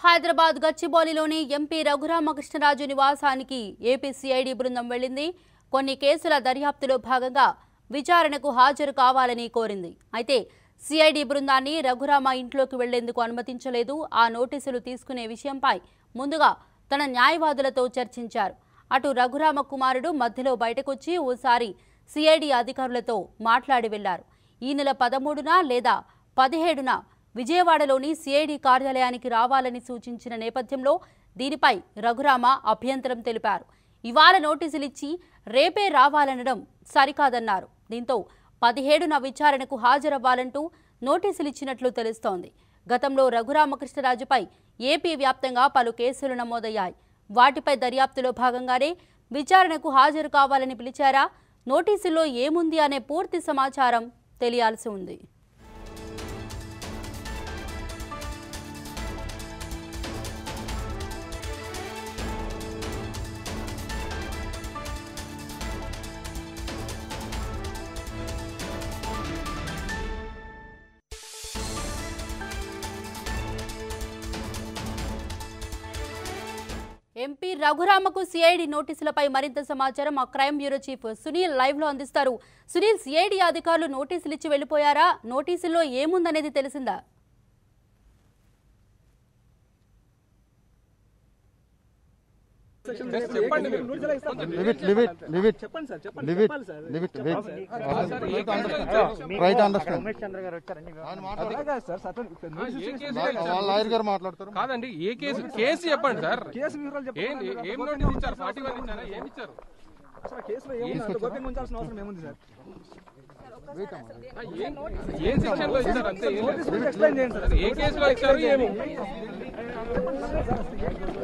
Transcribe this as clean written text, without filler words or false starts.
హైదరాబాద్ గచ్చిబౌలిలోని MP raghurama Krishnam Raju నివాసానికి AP CID బృందం వెళ్లింది. కొన్ని కేసుల దర్యాప్తులో భాగంగా విచారణకు హాజరు కావాలని కోరింది. అయితే CID బృందాన్ని raghurama ఇంట్లోకి వెళ్లేందుకు అనుమతించలేదు. ఆ నోటీసులు తీసుకునే విషయంపై ముందుగా తన న్యాయవాదులతో చర్చించారు. అటు raghurama కుమారుడు మధ్యలో బయటకొచ్చి ఓసారి CID అధికారులతో మాట్లాడి వెళ్లారు. ఈ నెల 13న లేదా 17న విజయవాడలోని CID కార్యాలయానికి రావాలని సూచించిన నేపథ్యంలో దీనిపై raghurama అభ్యంతరం తెలిపారు. ఇవాళ నోటీసులు ఇచ్చి రేపే రావాలనడం సరికాదన్నారు. దీంతో 17న విచారణకు హాజరవ్వాలంటూ నోటీసులు ఇచ్చినట్లు తెలుస్తోంది. గతంలో raghurama Krishnam Rajuపై ఏపీ వ్యాప్తంగా పలు కేసులు నమోదయ్యాయి. వాటిపై దర్యాప్తులో భాగంగానే విచారణకు హాజరు కావాలని పిలిచారా, నోటీసుల్లో ఏముంది అనే పూర్తి సమాచారం తెలియాల్సి ఉంది. ఎంపీ raghuramaకు CID నోటీసులపై మరింత సమాచారం మా crime bureau chief Sunil live లో అందిస్తారు. సునీల్, CID అధికారులు నోటీసులు ఇచ్చి వెళ్ళిపోయారా? నోటీసుల్లో ఏముందనేది తెలిసిందా? కాదండి, ఏ కేసు చెప్పండి సార్. ఏం నోటీస్ ఇచ్చారు? 41 ఇచ్చారా? ఏమి ఇచ్చారు? ఏ సెక్షన్ లో ఇచ్చారు? అంతే. ఏ కేసులో ఇచ్చారు? ఏమి